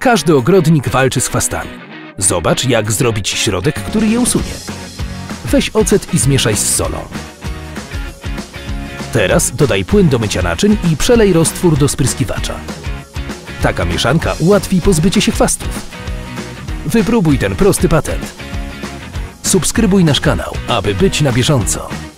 Każdy ogrodnik walczy z chwastami. Zobacz, jak zrobić środek, który je usunie. Weź ocet i zmieszaj z solą. Teraz dodaj płyn do mycia naczyń i przelej roztwór do spryskiwacza. Taka mieszanka ułatwi pozbycie się chwastów. Wypróbuj ten prosty patent. Subskrybuj nasz kanał, aby być na bieżąco.